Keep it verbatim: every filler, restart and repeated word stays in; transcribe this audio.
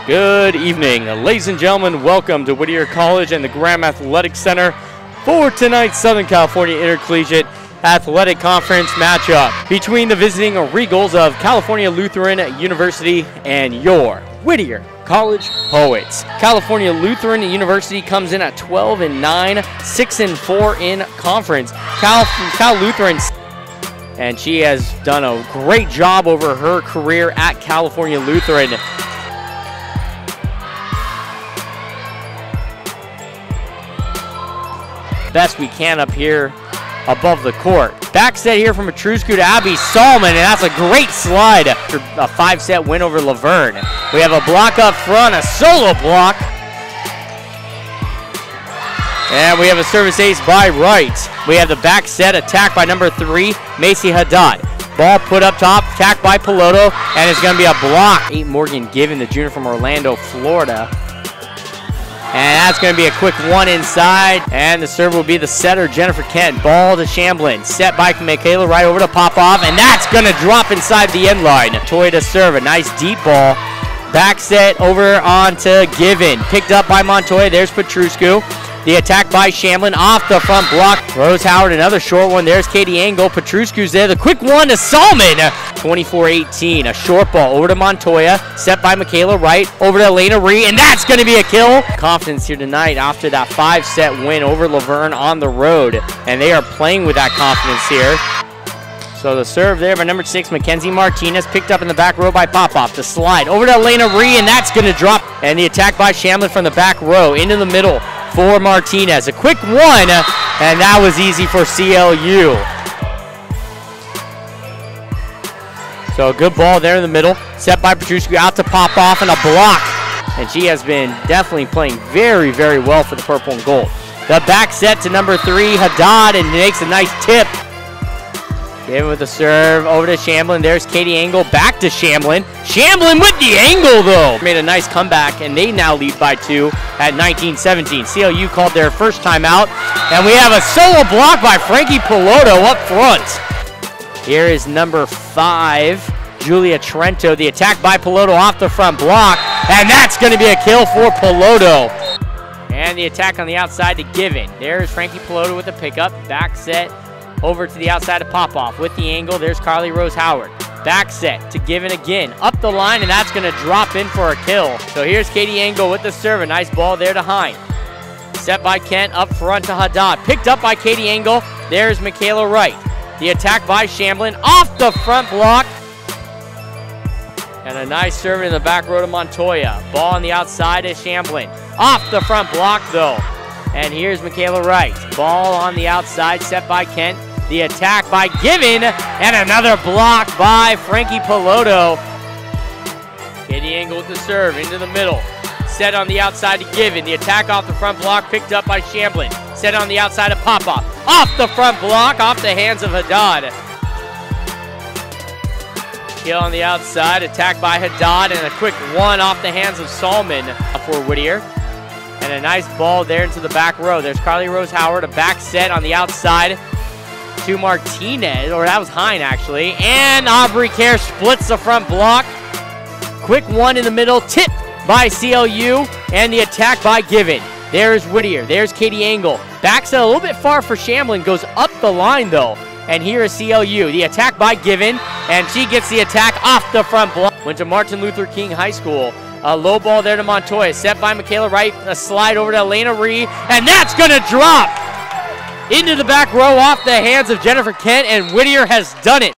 Good evening, ladies and gentlemen. Welcome to Whittier College and the Graham Athletic Center for tonight's Southern California Intercollegiate Athletic Conference matchup between the visiting Regals of California Lutheran University and your Whittier College Poets. California Lutheran University comes in at twelve and nine, six and four in conference. Cal, Cal Lutheran, and she has done a great job over her career at California Lutheran. Best we can up here above the court. Back set here from Petruscu to Abby Solomon, and that's a great slide after a five-set win over Laverne. We have a block up front, a solo block. And we have a service ace by Wright. We have the back set attack by number three, Macy Haddad. Ball put up top, attack by Piloto, and it's going to be a block. Eight Morgan Given, the junior from Orlando, Florida. And that's going to be a quick one inside. And the serve will be the setter, Jennifer Kent. Ball to Shamblin. Set by Michaela right over to Popoff. And that's going to drop inside the end line. Toy to serve. A nice deep ball. Back set over onto Given. Picked up by Montoya. There's Petruscu. The attack by Shamblin off the front block. Rose Howard, another short one. There's Katie Engel. Petruscu's there. The quick one to Solomon. twenty-four eighteen. A short ball over to Montoya. Set by Michaela Wright. Over to Elena Ree. And that's going to be a kill. Confidence here tonight after that five-set win over Laverne on the road. And they are playing with that confidence here. So the serve there by number six, Mackenzie Martinez, picked up in the back row by Popoff. The slide over to Elena Ree, and that's going to drop. And the attack by Shamblin from the back row into the middle for Martinez. A quick one, and that was easy for C L U. So a good ball there in the middle. Set by Petruscu out to Popoff, and a block. And she has been definitely playing very, very well for the purple and gold. The back set to number three, Haddad, and makes a nice tip. Given with the serve over to Shamblin. There's Katie Engel back to Shamblin. Shamblin with the angle though. Made a nice comeback, and they now lead by two at nineteen seventeen. C L U called their first timeout, and we have a solo block by Frankie Piloto up front. Here is number five, Julia Trento. The attack by Piloto off the front block, and that's going to be a kill for Piloto. And the attack on the outside to Given. There's Frankie Piloto with the pickup. Back set over to the outside of Popoff with the angle. There's Carly Rose Howard. Back set to Given again. Up the line, and that's going to drop in for a kill. So here's Katie Engel with the serve. A nice ball there to Hine. Set by Kent up front to Haddad. Picked up by Katie Engel. There's Michaela Wright. The attack by Shamblin off the front block. And a nice serve in the back row to Montoya. Ball on the outside is Shamblin. Off the front block though. And here's Michaela Wright. Ball on the outside, set by Kent. The attack by Given, and another block by Frankie Piloto. Katie Engel with the serve into the middle. Set on the outside to Given. The attack off the front block, picked up by Shamblin. Set on the outside of Popoff. Off the front block, off the hands of Haddad. Kill on the outside, attack by Haddad, and a quick one off the hands of Solomon for Whittier. And a nice ball there into the back row. There's Carly Rose Howard, a back set on the outside to Martinez, or that was Hine actually. And Aubrey Kerr splits the front block. Quick one in the middle, tip by C L U, and the attack by Given. There's Whittier, there's Katie Engel. Back set a little bit far for Shamblin, goes up the line though. And here is C L U, the attack by Given, and she gets the attack off the front block. Went to Martin Luther King High School. A low ball there to Montoya, set by Michaela Wright, a slide over to Elena Ree, and that's going to drop into the back row off the hands of Jennifer Kent, and Whittier has done it.